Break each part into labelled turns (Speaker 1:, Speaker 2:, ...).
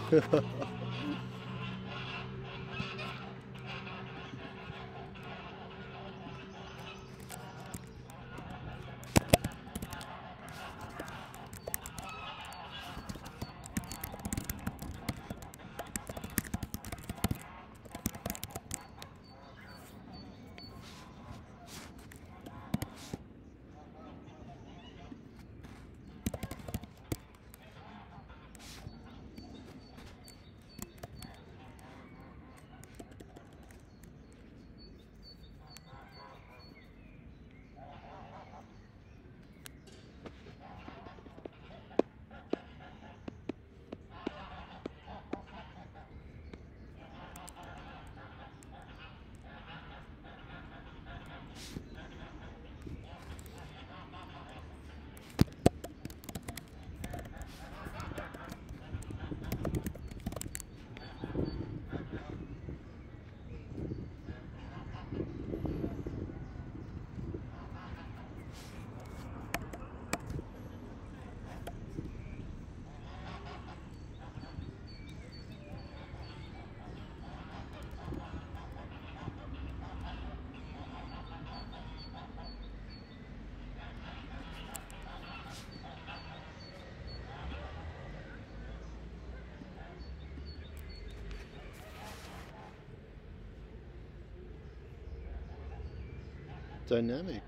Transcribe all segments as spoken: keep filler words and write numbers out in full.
Speaker 1: Dynamic.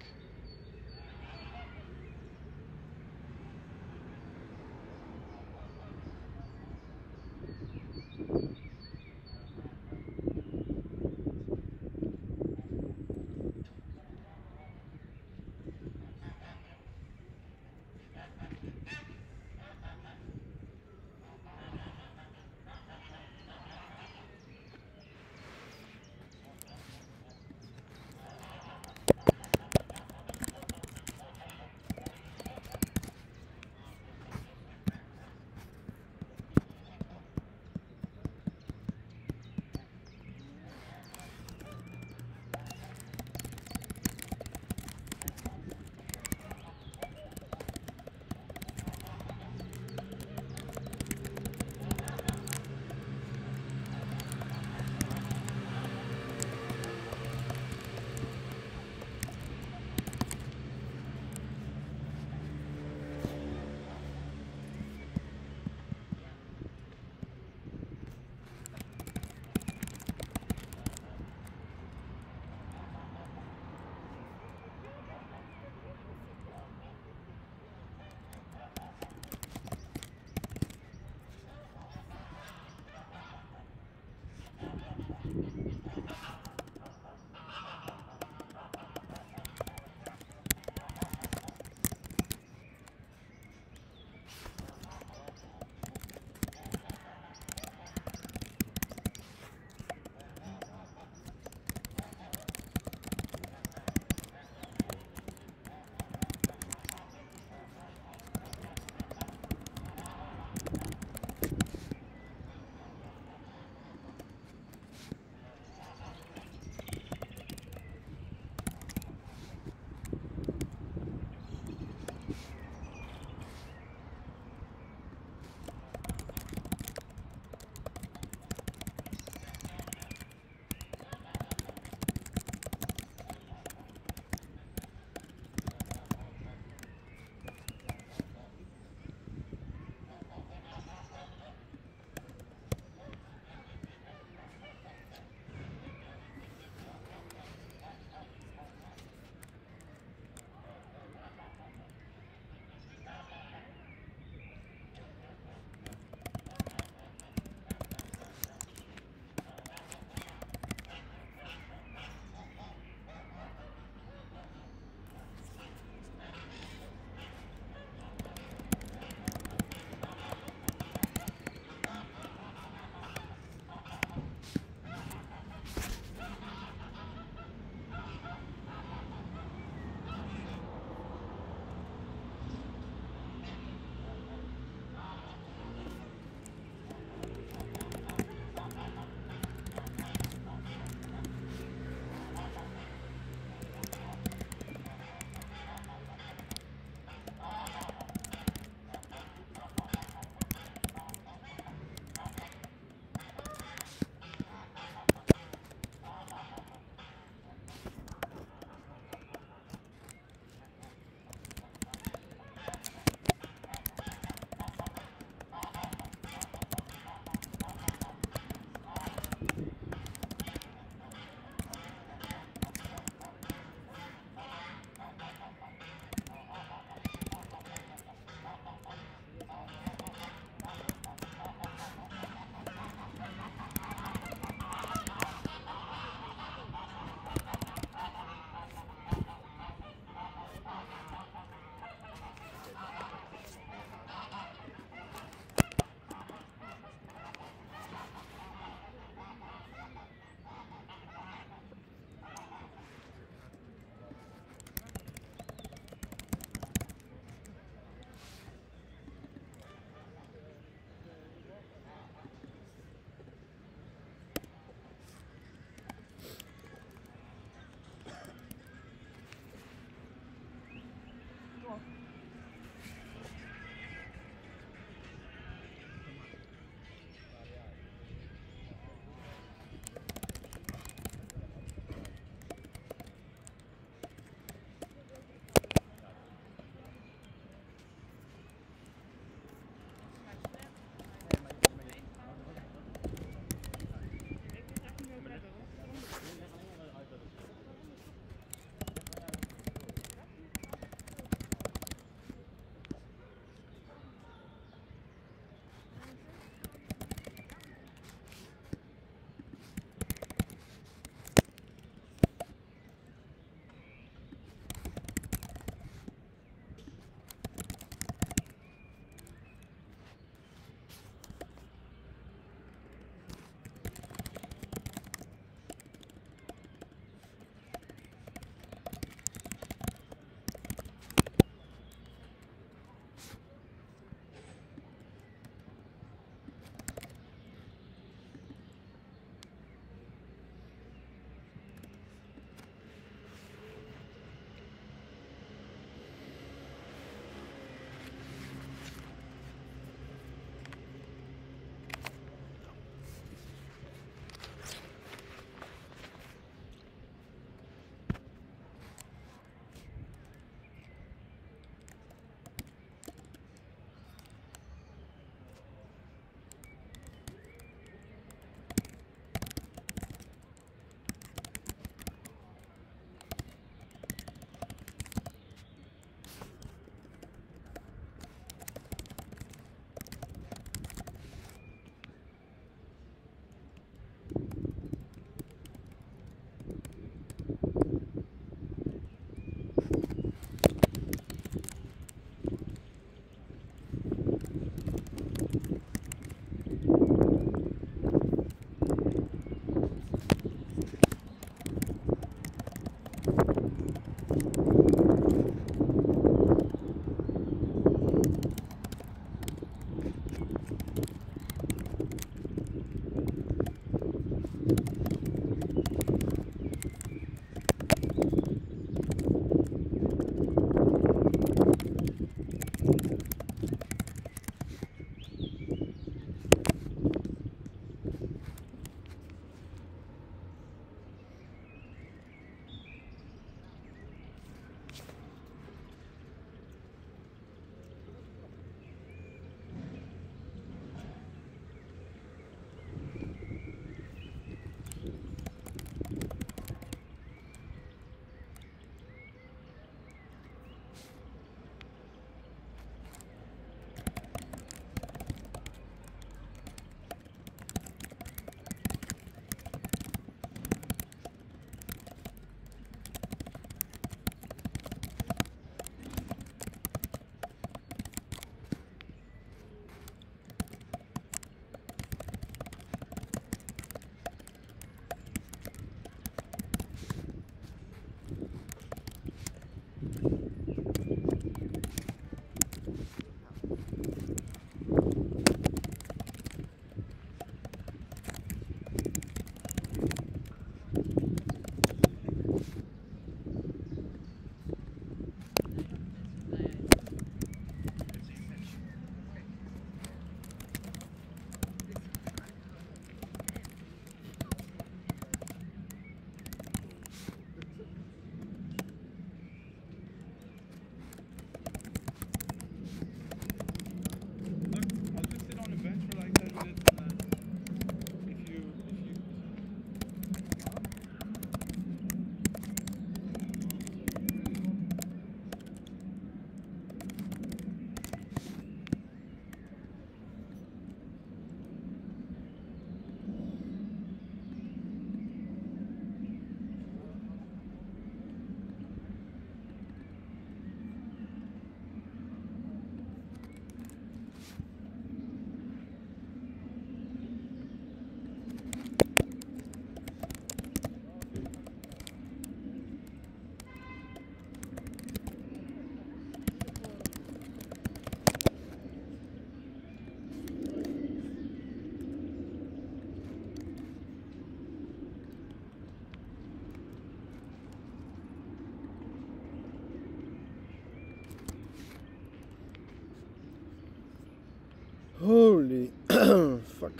Speaker 1: Holy fuck.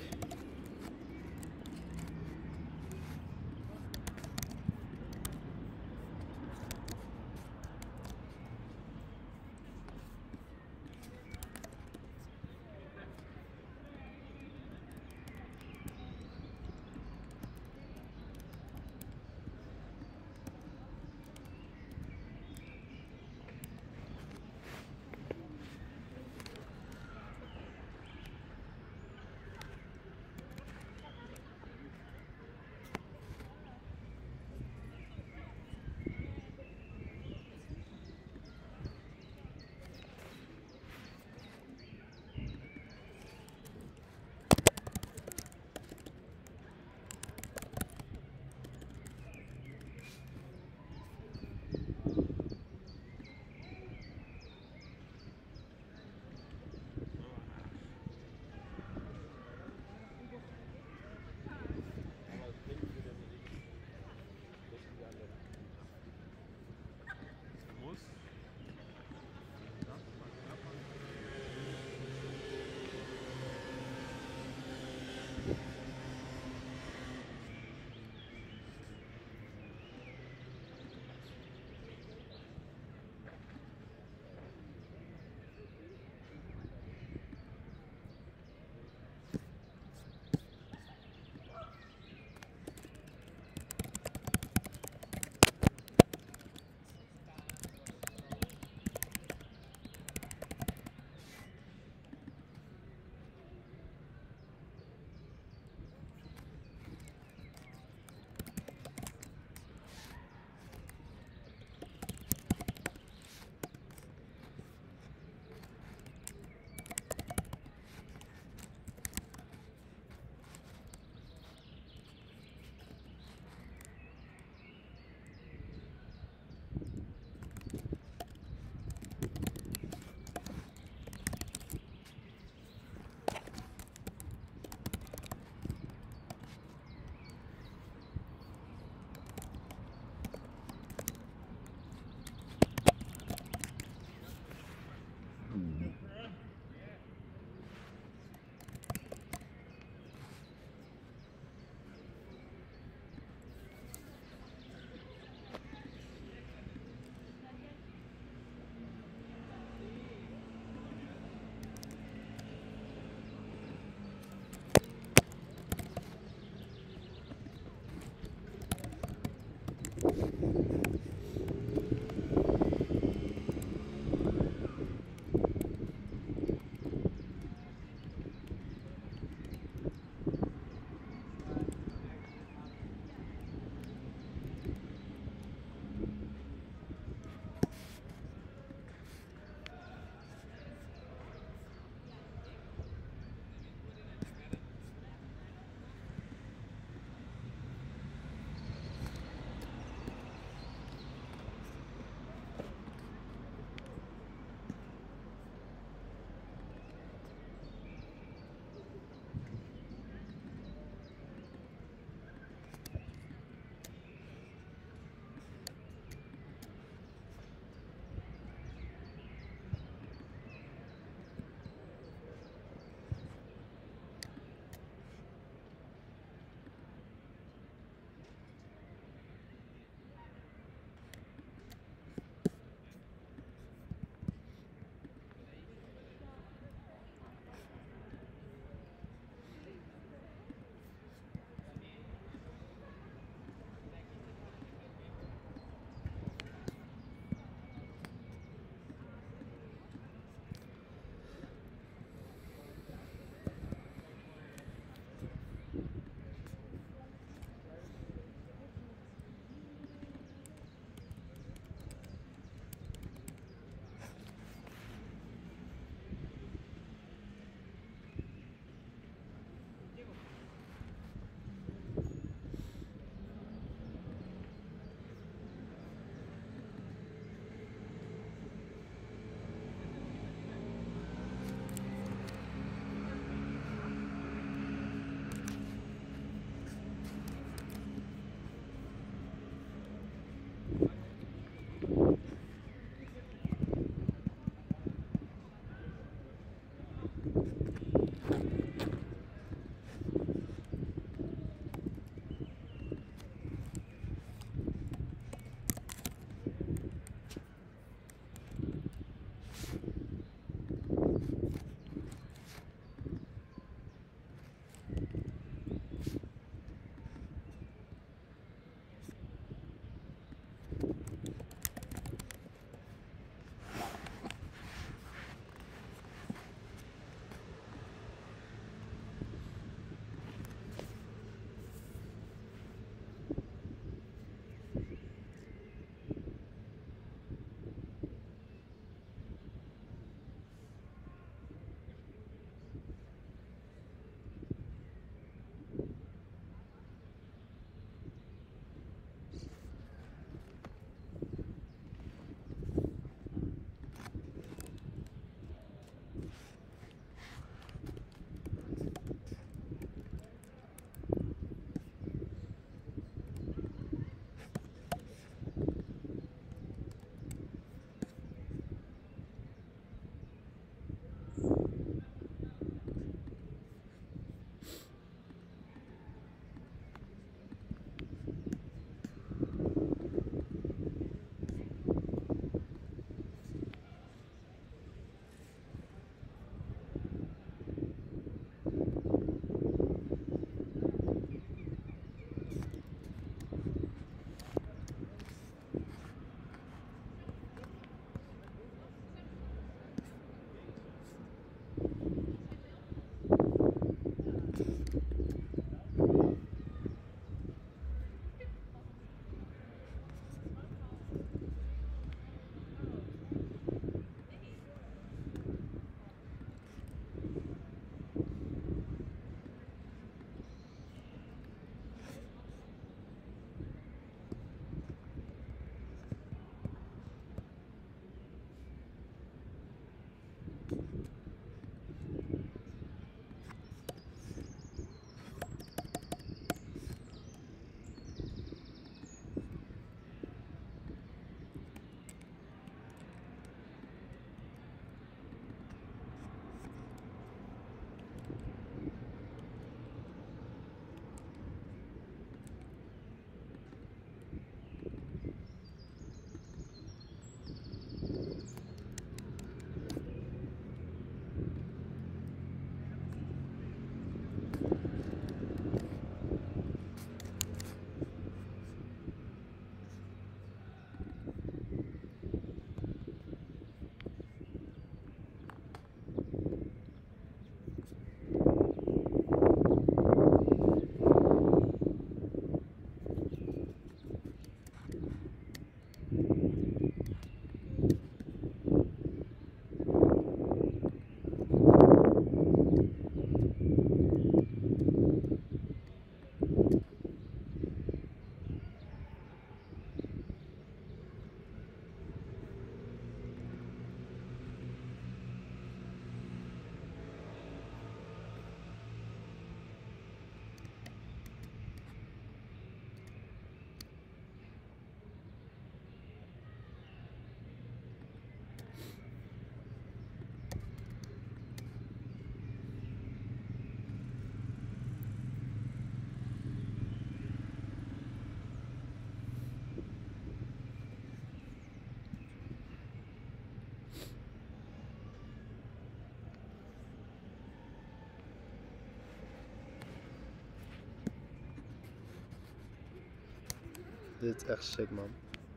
Speaker 1: Dit is echt sick, man.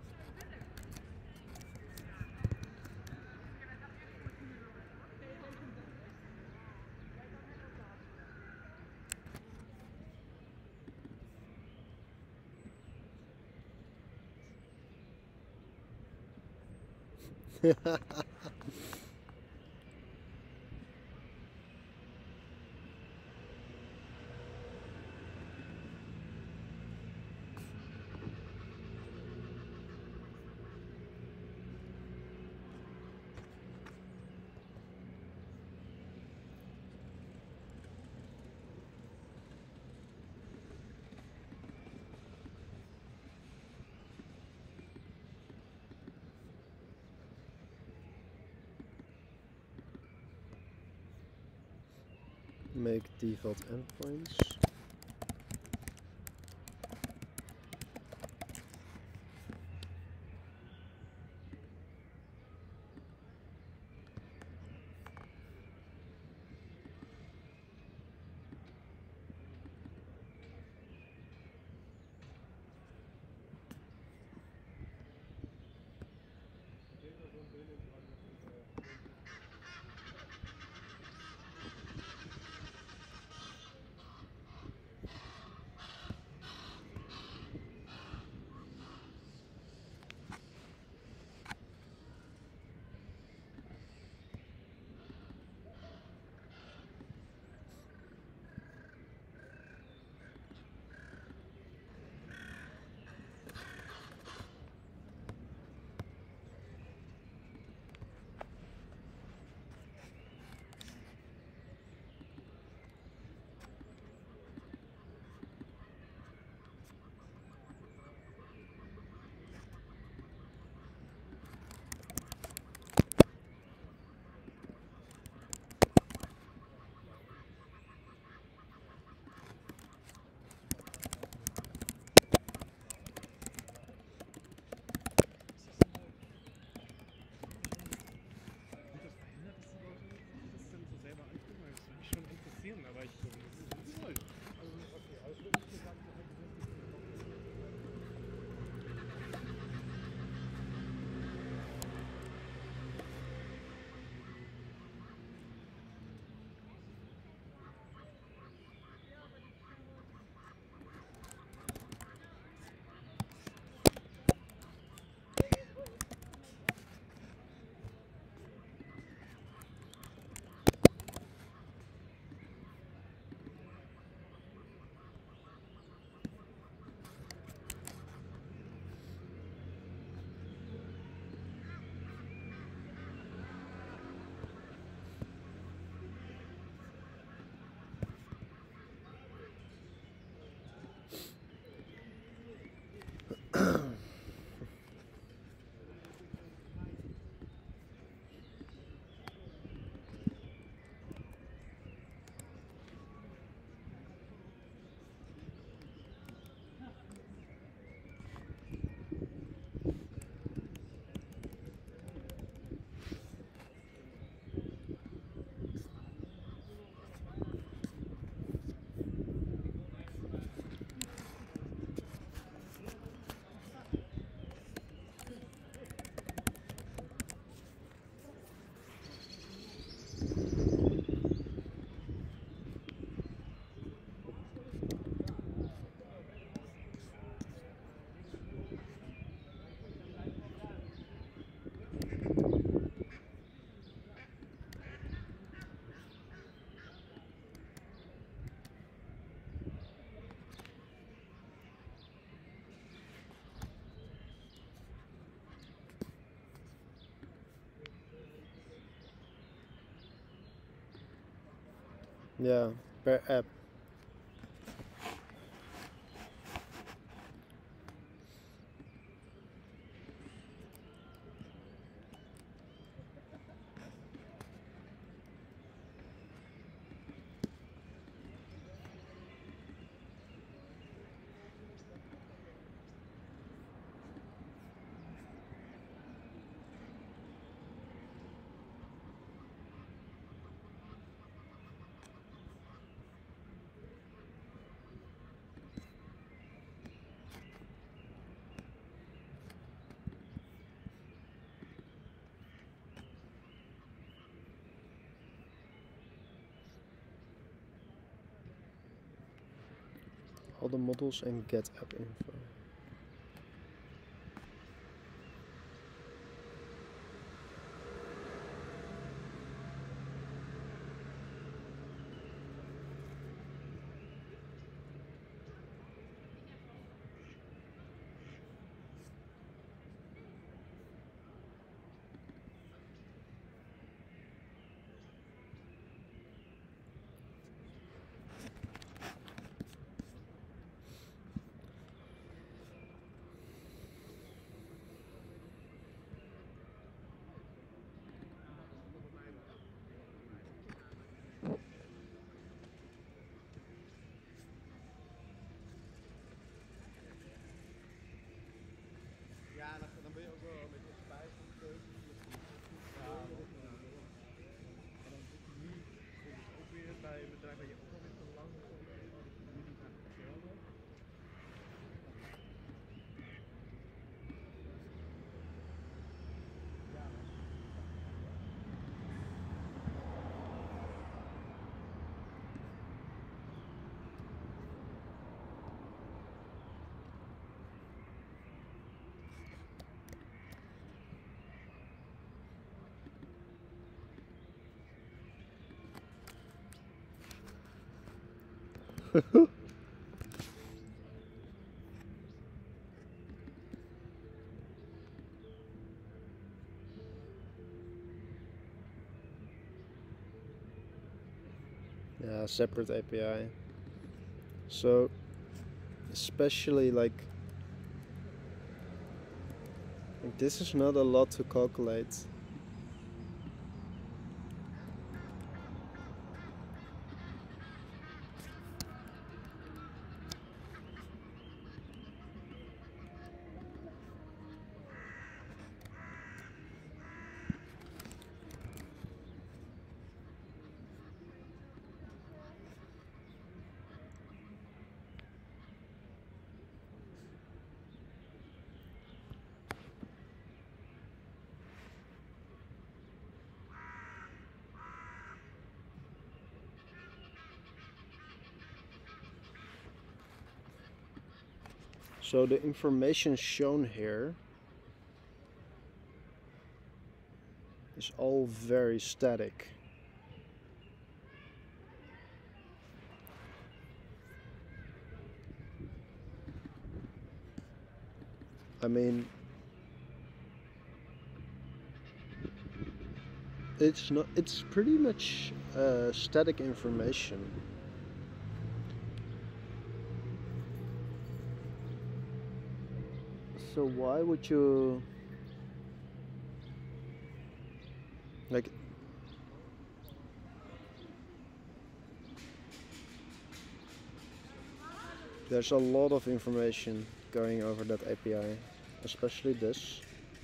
Speaker 1: Make default endpoints. Yeah, per app. All the models and get app info.
Speaker 2: Ja, dan, dan ben je ook wel een beetje spijt van de keuze. Ja, dat is nou. En dan zit je nu bijvoorbeeld ook weer bij een bedrijf waar je ook alweer te lang begonnen bent. Nu niet aan hetzelfde. Ja.
Speaker 1: Yeah, separate A P I. So, especially like, like this is not a lot to calculate. So the information shown here is all very static. I mean, it's not, it's pretty much uh, static information. So why would you like there's a lot of information going over that A P I, especially this.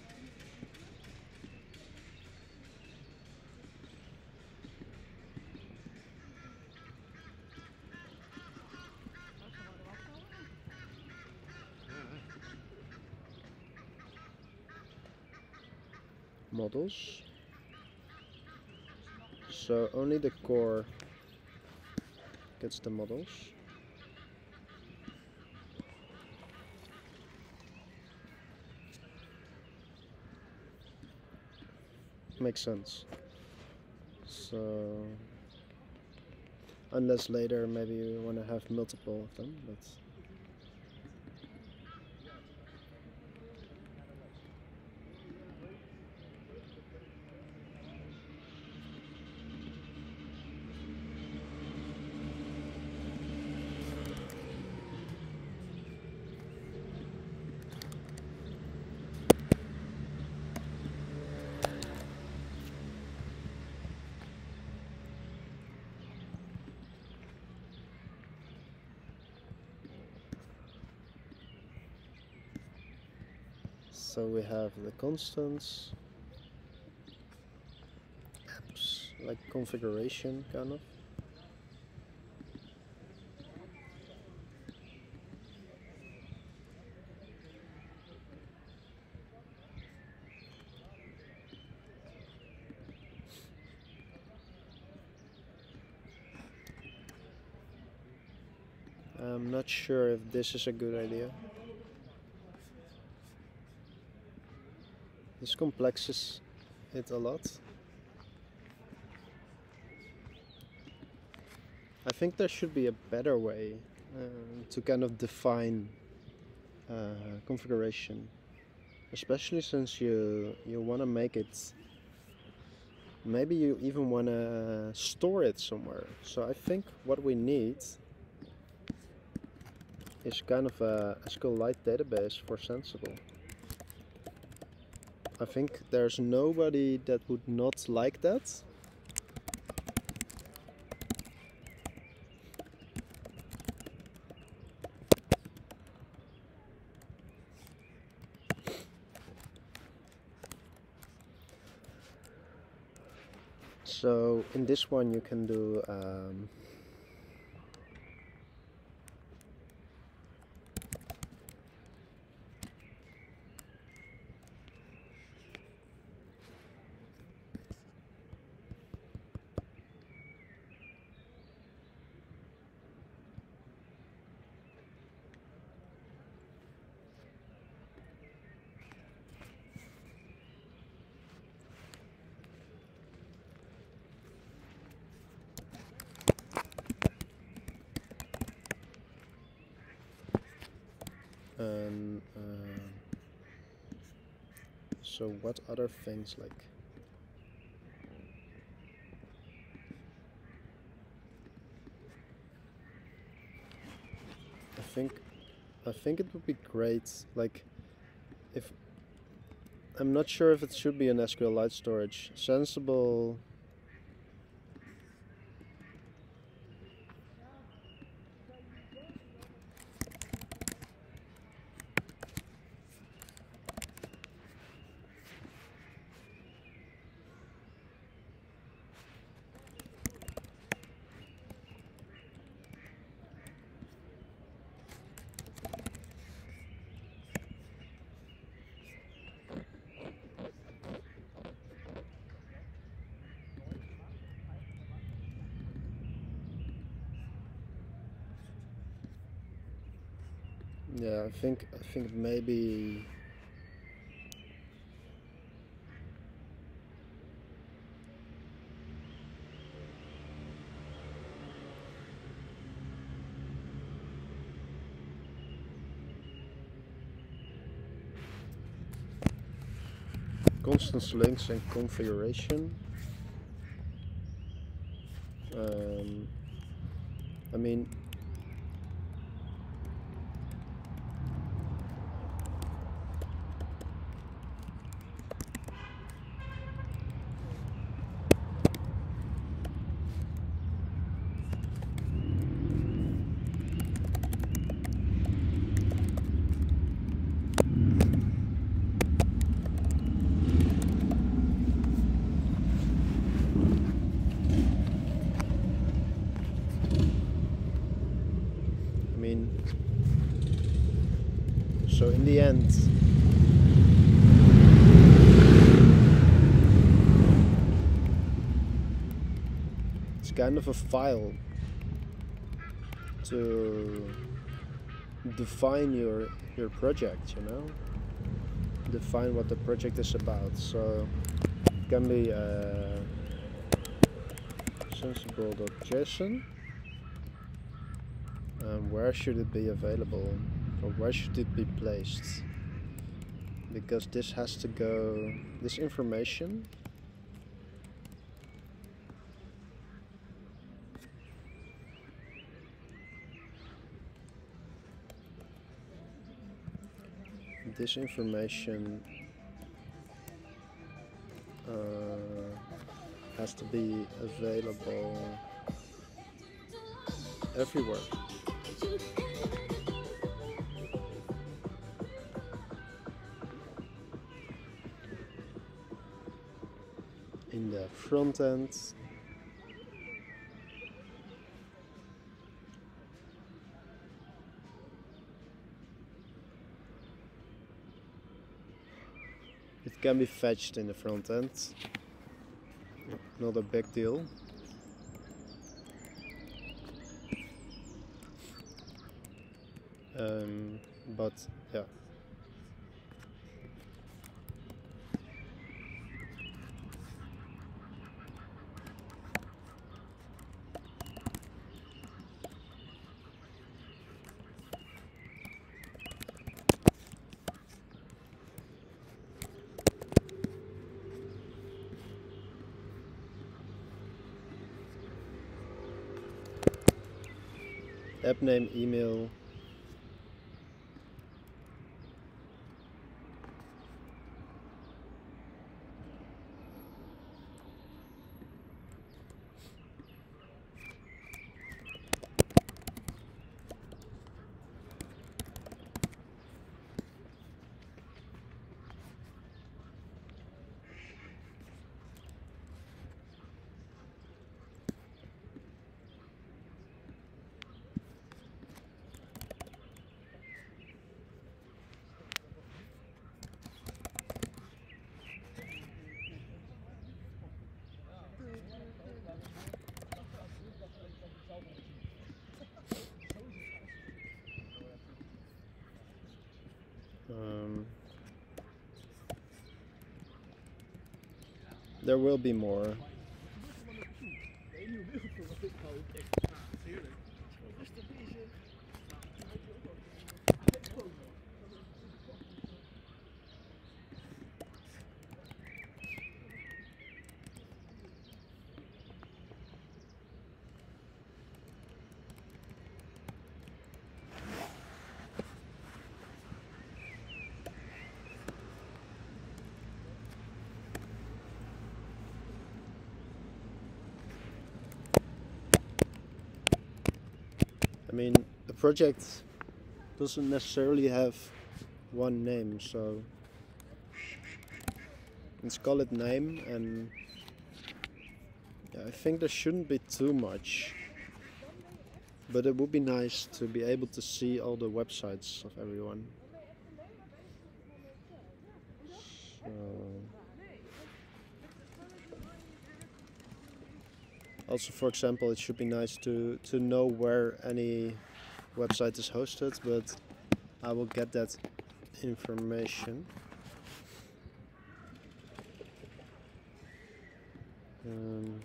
Speaker 1: Models. So only the core gets the models. Makes sense. So unless later maybe you want to have multiple of them, but So we have the constants, apps, like configuration kind of. I'm not sure if this is a good idea. This complexes it a lot. I think there should be a better way uh, to kind of define uh, configuration, especially since you you want to make it. Maybe you even want to store it somewhere. So I think what we need is kind of a SQLite database for Sensible. I think there's nobody that would not like that. So in this one you can do um, and uh, so what other things like I think I think it would be great, like if I'm not sure if it should be an SQLite storage. Sensible Yeah, I think I think maybe constants, links and configuration. Um, I mean, I mean, so in the end, it's kind of a file to define your your project, you know, define what the project is about. So it can be uh, sensible.json. Um, where should it be available, or where should it be placed? Because this has to go, this information this information uh, has to be available everywhere. front end. It can be fetched in the front end, not a big deal. Um, but yeah. App name, email. Um, there will be more. I mean, the project doesn't necessarily have one name, so let's call it name, and yeah, I think there shouldn't be too much, but it would be nice to be able to see all the websites of everyone. So, also, for example, it should be nice to, to know where any website is hosted, but I will get that information. Um,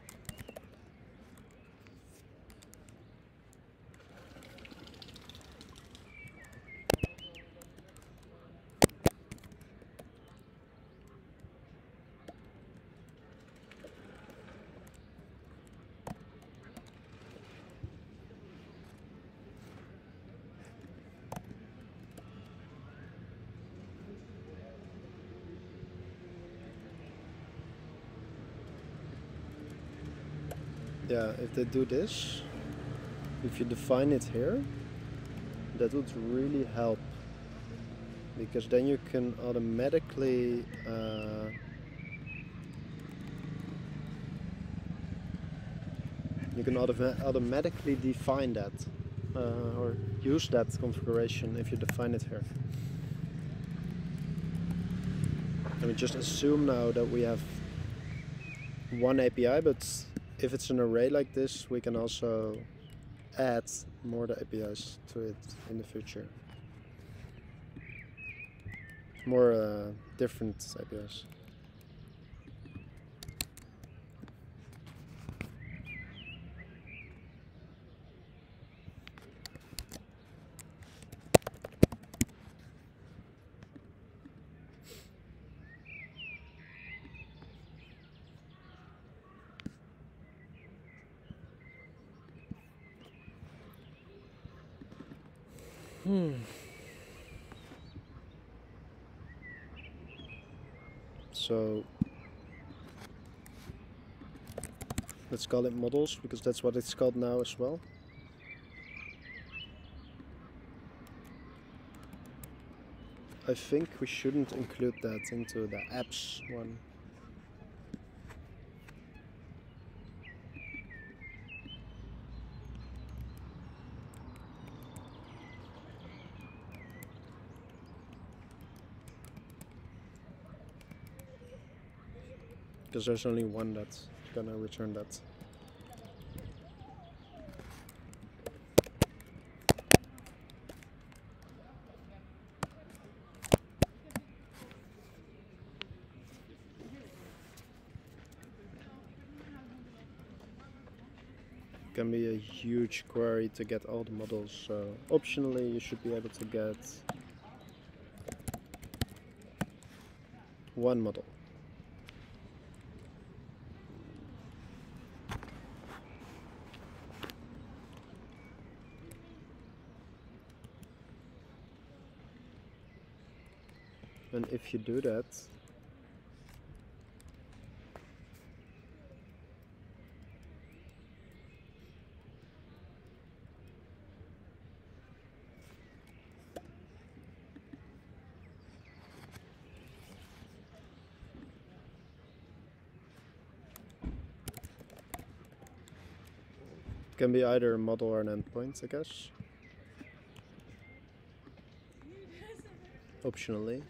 Speaker 1: yeah, if they do this, if you define it here, that would really help, because then you can automatically uh, you can autom automatically define that uh, or use that configuration if you define it here. And we just assume now that we have one A P I, but if it's an array like this, we can also add more A P Is to it in the future. More uh, different A P Is. Hmm. So let's call it models, because that's what it's called now as well. I think we shouldn't include that into the apps one. because there's only one that's gonna return that. Can be a huge query to get all the models, so optionally you should be able to get one model. And if you do that, it can be either a model or an endpoint, I guess. Optionally.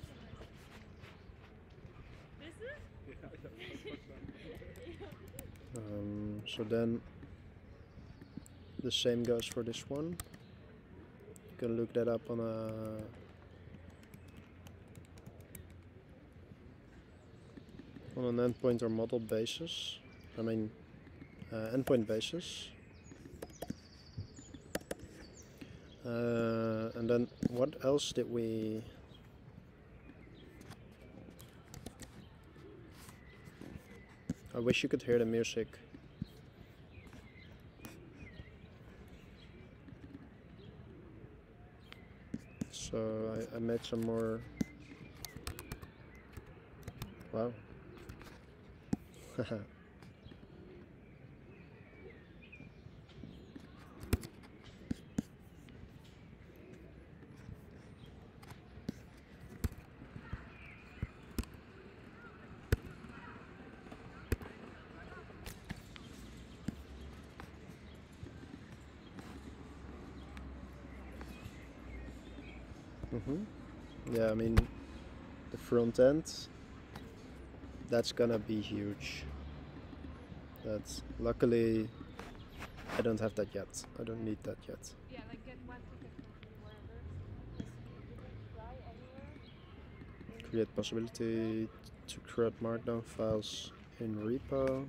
Speaker 1: Um, so then the same goes for this one. You can look that up on a on an endpoint or model basis. I mean uh, endpoint basis. Uh, and then what else did we I wish you could hear the music. So I, I made some more. Wow. Mm-hmm. Yeah, I mean, the front end, that's gonna be huge. That's luckily I don't have that yet. I don't need that yet.
Speaker 3: Yeah, like get one ticket from wherever. Fly anywhere.
Speaker 1: Create possibility to create markdown files in repo.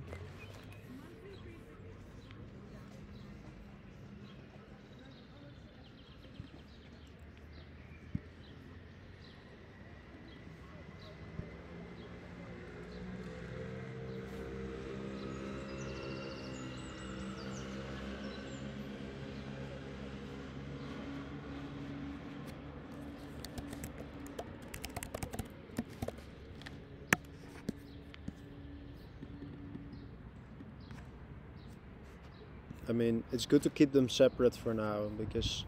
Speaker 1: I mean, it's good to keep them separate for now because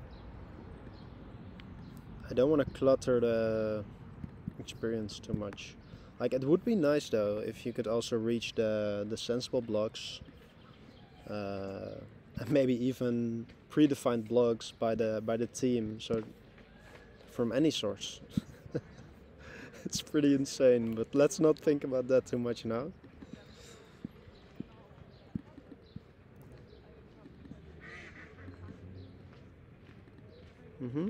Speaker 1: I don't want to clutter the experience too much. Like, it would be nice though if you could also reach the the sensible blocks, uh, and maybe even predefined blocks by the by the team, so from any source. It's pretty insane, but let's not think about that too much now. Mm-hmm.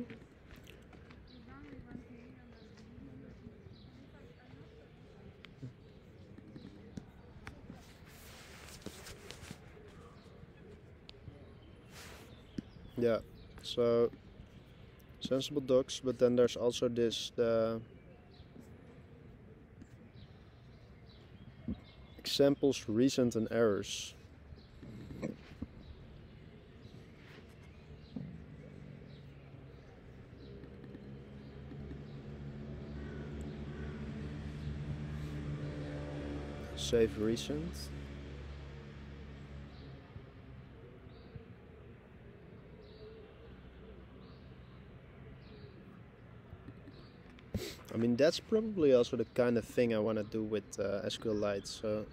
Speaker 1: Yeah, so sensible docs, but then there's also this the examples, recent and errors. Save recent. I mean, that's probably also the kind of thing I want to do with uh, SQLite. So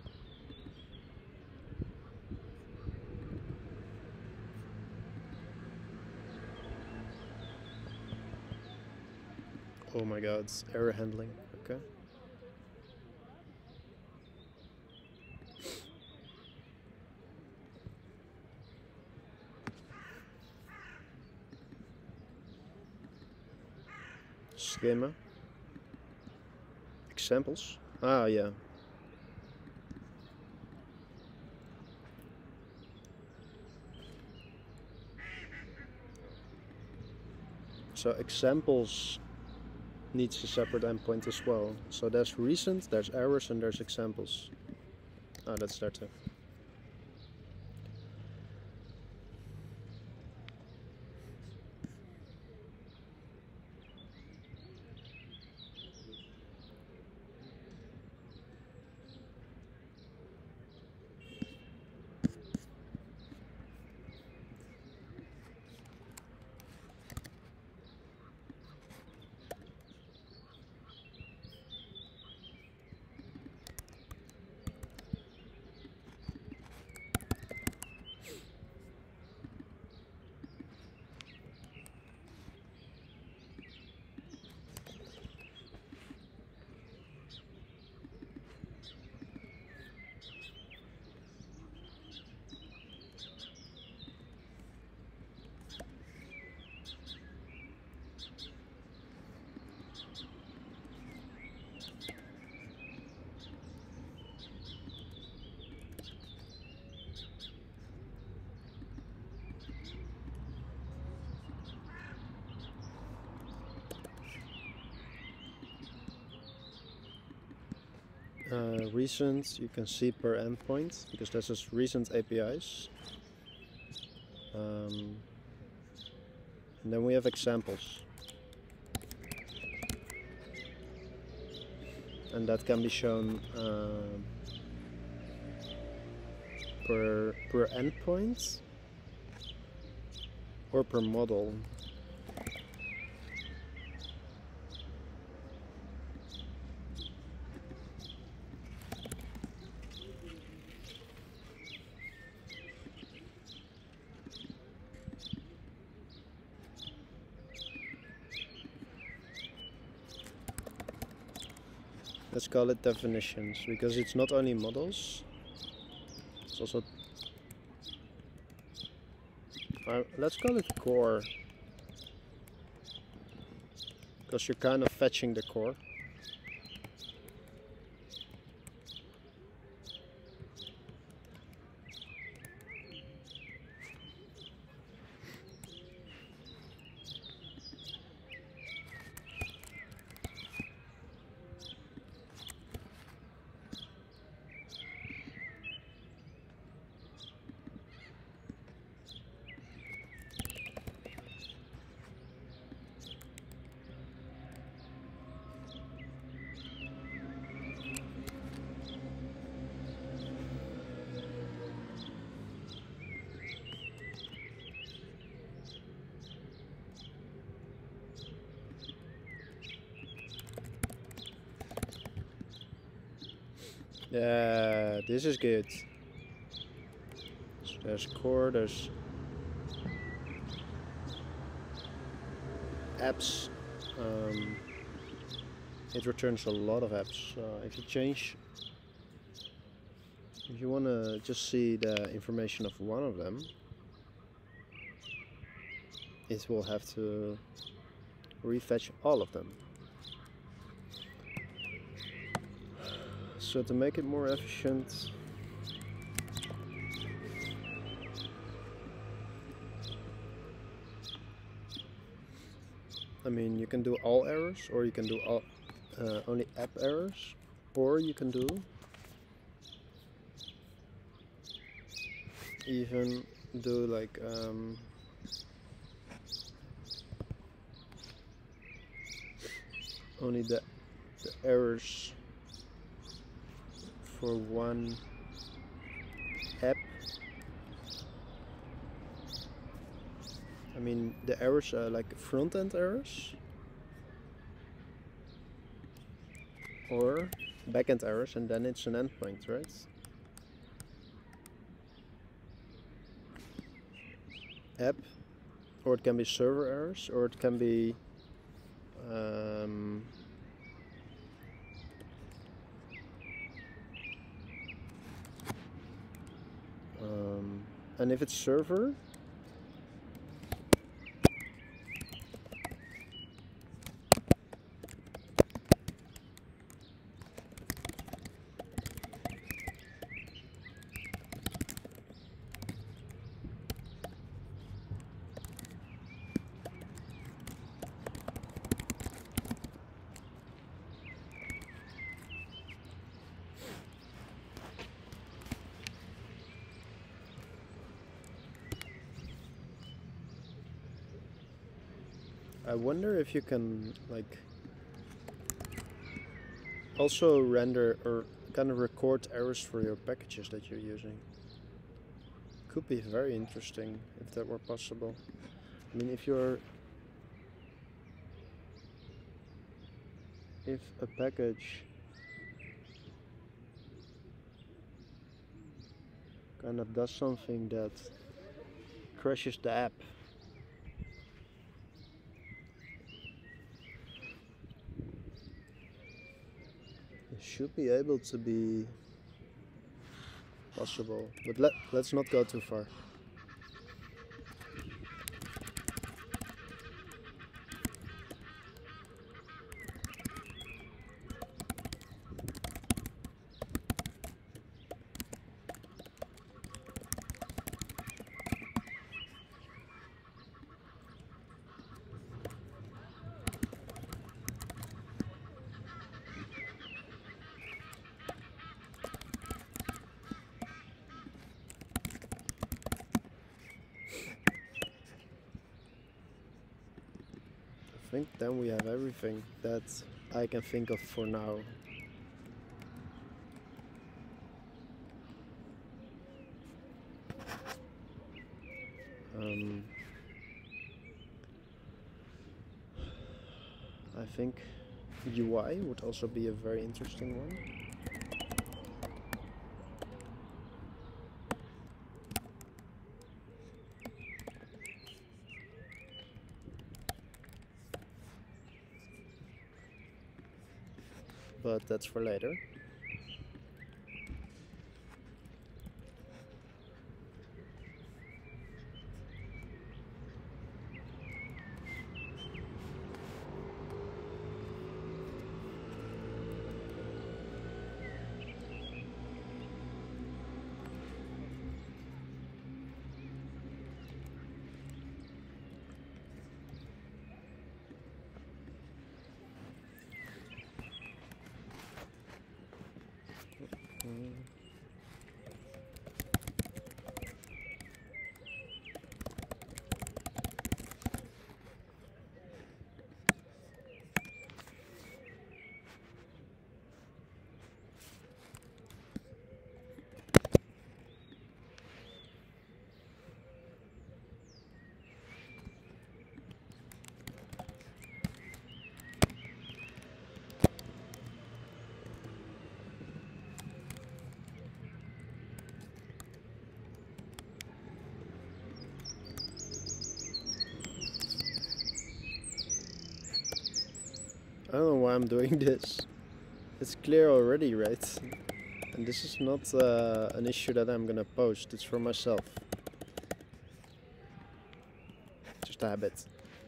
Speaker 1: oh my god, it's error handling. Okay. schema, examples. Ah, yeah. So examples needs a separate endpoint as well. So there's recent, there's errors, and there's examples. Ah, that's there too. Uh, recent, you can see per endpoint because this is recent A P Is. Um, and then we have examples, and that can be shown uh, per per endpoint or per model. Let's call it definitions, because it's not only models, it's also, uh, let's call it core, because you're kind of fetching the core. Yeah, this is good. So there's core, there's apps. Um, it returns a lot of apps. Uh, if you change, if you want to just see the information of one of them, it will have to refetch all of them. So to make it more efficient, I mean, you can do all errors, or you can do all, uh, only app errors, or you can do even do like um, only the, the errors for one app. I mean, the errors are like front-end errors or back-end errors, and then it's an endpoint, right? App, or it can be server errors, or it can be um, um, and if it's server, I wonder if you can like also render or kind of record errors for your packages that you're using. Could be very interesting if that were possible. I mean, if you're if a package kind of does something that crashes the app, it should be able to be possible, but let, let's not go too far. I think then we have everything that I can think of for now. Um, I think U I would also be a very interesting one. But that's for later. Mm. I don't know why I'm doing this. It's clear already, right? And this is not uh, an issue that I'm gonna post, it's for myself. Just a habit.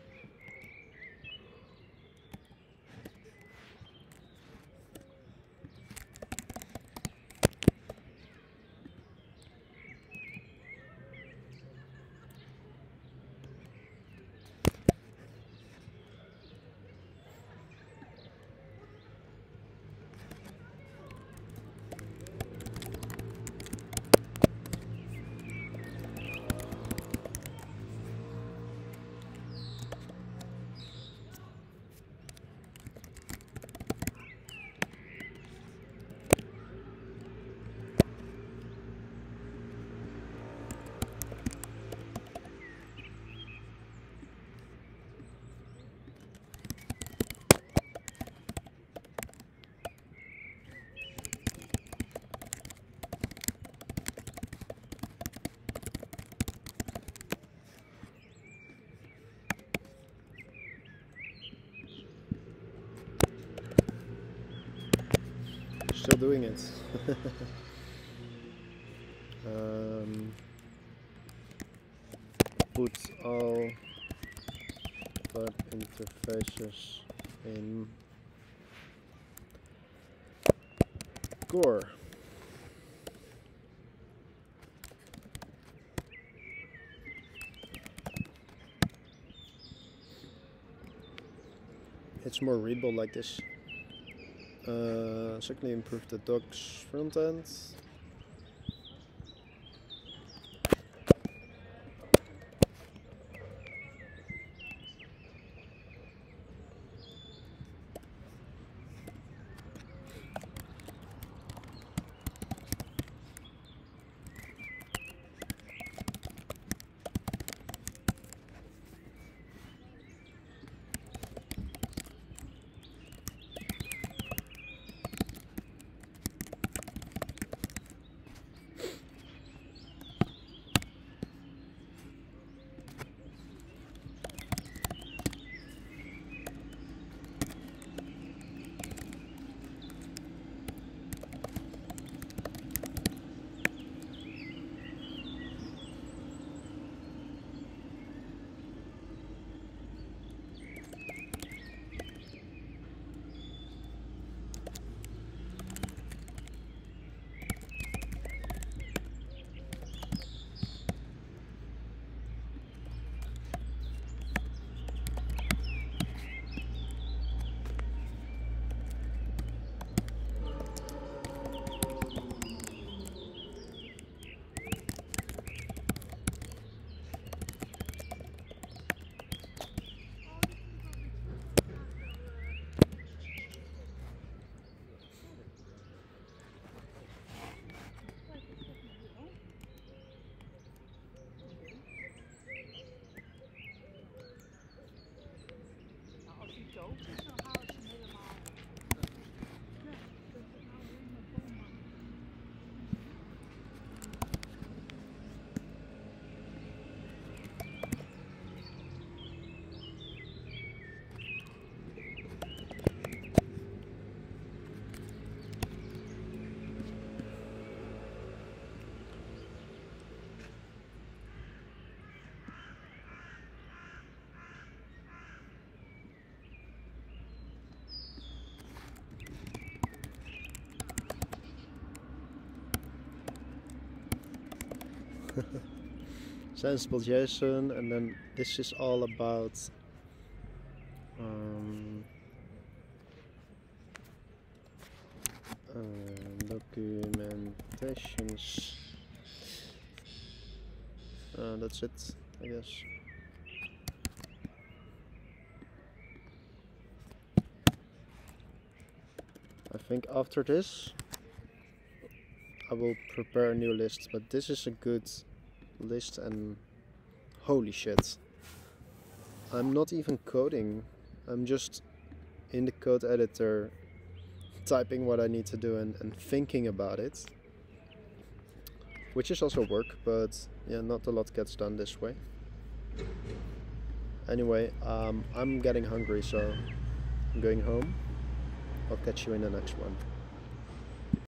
Speaker 1: Still doing it. um, put all web interfaces in Core. It's more readable like this. Uh, secondly, improve the docs front end.
Speaker 3: ook is, dan halen ze hem helemaal. Ja, dat is nou helemaal bomen.
Speaker 1: Sensible Jason, and then this is all about um, uh, documentations. Uh, that's it, I guess. I think after this I will prepare a new list, but this is a good list, and holy shit, I'm not even coding, I'm just in the code editor typing what I need to do and, and thinking about it, which is also work, but yeah, not a lot gets done this way. Anyway, um, I'm getting hungry, so I'm going home. I'll catch you in the next one.